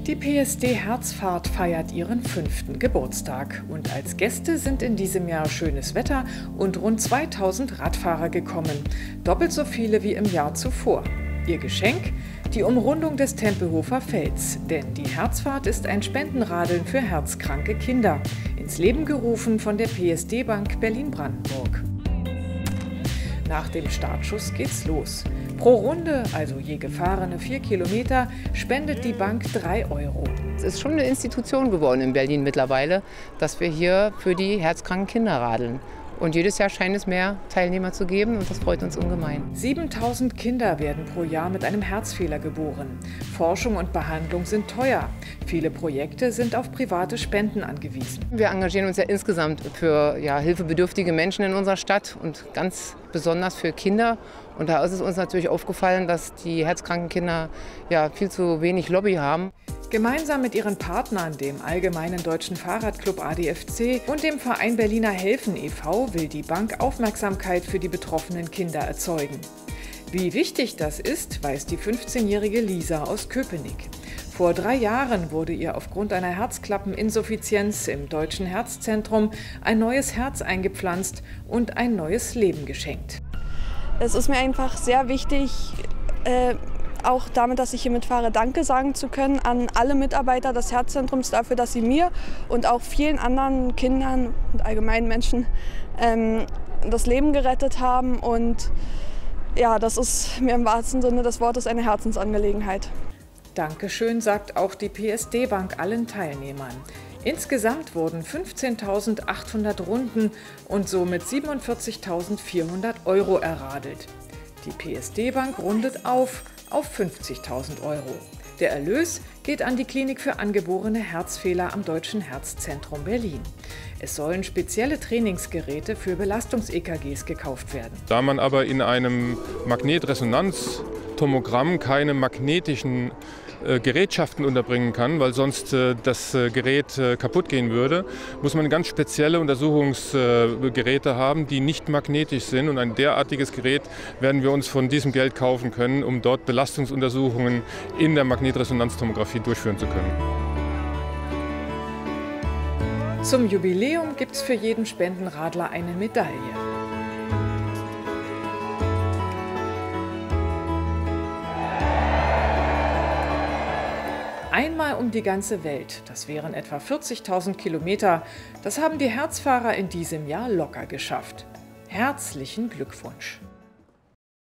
Die PSD Herzfahrt feiert ihren 5. Geburtstag. Und als Gäste sind in diesem Jahr schönes Wetter und rund 2000 Radfahrer gekommen. Doppelt so viele wie im Jahr zuvor. Ihr Geschenk? Die Umrundung des Tempelhofer Felds. Denn die Herzfahrt ist ein Spendenradeln für herzkranke Kinder. Ins Leben gerufen von der PSD Bank Berlin-Brandenburg. Nach dem Startschuss geht's los. Pro Runde, also je gefahrene 4 Kilometer, spendet die Bank 3 €. Es ist schon eine Institution geworden in Berlin mittlerweile, dass wir hier für die herzkranken Kinder radeln. Und jedes Jahr scheint es mehr Teilnehmer zu geben und das freut uns ungemein. 7000 Kinder werden pro Jahr mit einem Herzfehler geboren. Forschung und Behandlung sind teuer. Viele Projekte sind auf private Spenden angewiesen. Wir engagieren uns ja insgesamt für hilfebedürftige Menschen in unserer Stadt und ganz besonders für Kinder. Und da ist es uns natürlich aufgefallen, dass die herzkranken Kinder viel zu wenig Lobby haben. Gemeinsam mit ihren Partnern, dem Allgemeinen Deutschen Fahrradclub ADFC und dem Verein Berliner Helfen e.V., will die Bank Aufmerksamkeit für die betroffenen Kinder erzeugen. Wie wichtig das ist, weiß die 15-jährige Lisa aus Köpenick. Vor 3 Jahren wurde ihr aufgrund einer Herzklappeninsuffizienz im Deutschen Herzzentrum ein neues Herz eingepflanzt und ein neues Leben geschenkt. Es ist mir einfach sehr wichtig, auch damit, dass ich hier mitfahre, Danke sagen zu können an alle Mitarbeiter des Herzzentrums dafür, dass sie mir und auch vielen anderen Kindern und allgemeinen Menschen das Leben gerettet haben. Und ja, das ist mir im wahrsten Sinne des Wortes eine Herzensangelegenheit. Dankeschön, sagt auch die PSD Bank allen Teilnehmern. Insgesamt wurden 15.800 Runden und somit 47.400 € erradelt. Die PSD Bank rundet auf 50.000 €. Der Erlös geht an die Klinik für angeborene Herzfehler am Deutschen Herzzentrum Berlin. Es sollen spezielle Trainingsgeräte für Belastungs-EKGs gekauft werden. Da man aber in einem Magnetresonanztomogramm keine magnetischen Gerätschaften unterbringen kann, weil sonst das Gerät kaputt gehen würde, muss man ganz spezielle Untersuchungsgeräte haben, die nicht magnetisch sind. Und ein derartiges Gerät werden wir uns von diesem Geld kaufen können, um dort Belastungsuntersuchungen in der Magnetresonanztomographie durchführen zu können. Zum Jubiläum gibt es für jeden Spendenradler eine Medaille. Einmal um die ganze Welt, das wären etwa 40.000 Kilometer, das haben die Herzfahrer in diesem Jahr locker geschafft. Herzlichen Glückwunsch!